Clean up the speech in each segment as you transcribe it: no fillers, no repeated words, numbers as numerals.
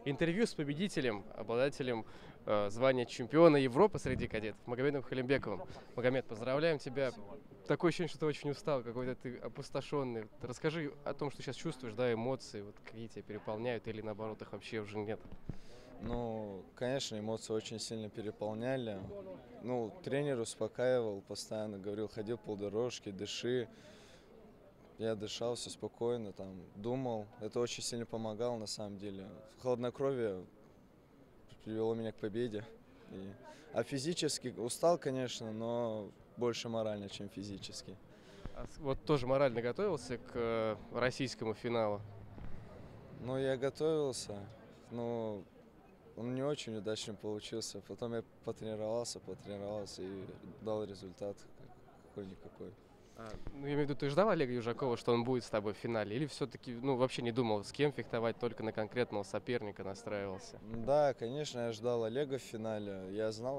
интервью с победителем, обладателем звания чемпиона Европы среди кадетов Магомедом Халимбековым. Магомед, поздравляем тебя. Такое ощущение, что ты очень устал, какой-то ты опустошенный. Расскажи о том, что сейчас чувствуешь, да, эмоции, вот какие тебя переполняют или наоборот их вообще уже нет. Ну, конечно, эмоции очень сильно переполняли. Ну, тренер успокаивал, постоянно говорил, ходи полдорожки, дыши. Я дышал, все спокойно, там, думал. Это очень сильно помогало, на самом деле. Хладнокровие привело меня к победе. А физически устал, конечно, но больше морально, чем физически. Вот тоже морально готовился к российскому финалу. Ну, я готовился, но он не очень удачно получился. Потом я потренировался и дал результат какой-никакой. Ну, я имею в виду, ты ждал Олега Южакова, что он будет с тобой в финале? Или все-таки, ну, вообще не думал, с кем фехтовать, только на конкретного соперника настраивался? Да, конечно, я ждал Олега в финале. Я знал,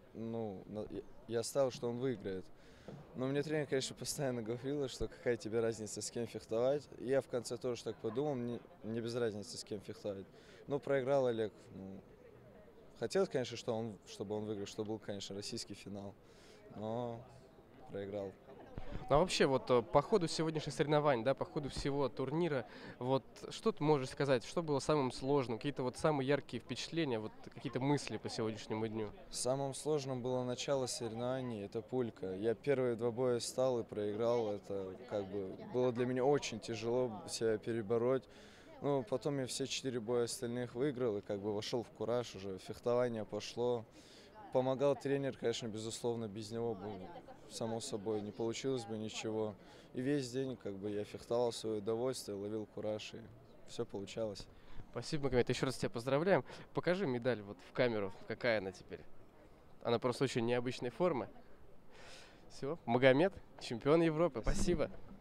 я ставил, что он выиграет. Но мне тренер, конечно, постоянно говорил, что какая тебе разница, с кем фехтовать. И я в конце тоже так подумал, мне без разницы, с кем фехтовать. Но проиграл Олег. Ну, хотелось, конечно, чтобы он выиграл, чтобы был, конечно, российский финал. Но проиграл. Ну, а вообще, вот по ходу сегодняшних соревнований, да, по ходу всего турнира, вот что ты можешь сказать, что было самым сложным, какие-то вот самые яркие впечатления, вот какие-то мысли по сегодняшнему дню? Самым сложным было начало соревнований, это пулька. Я первые два боя встал и проиграл. Это как бы было для меня очень тяжело себя перебороть. Ну, потом я все 4 боя остальных выиграл и как бы вошел в кураж уже. Фехтование пошло. Помогал тренер, конечно, безусловно, без него бы, само собой, не получилось бы ничего. И весь день как бы я фехтовал в свое удовольствие, ловил кураж, и все получалось. Спасибо, Магомед, еще раз тебя поздравляем. Покажи медаль вот в камеру, какая она теперь. Она просто очень необычной формы. Все, Магомед, чемпион Европы, спасибо.